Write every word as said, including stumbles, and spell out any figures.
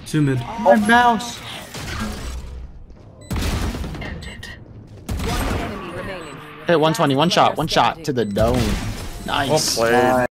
Two mid. My mouse. Hit one twenty, one shot, one shot to the dome. Nice. Well played.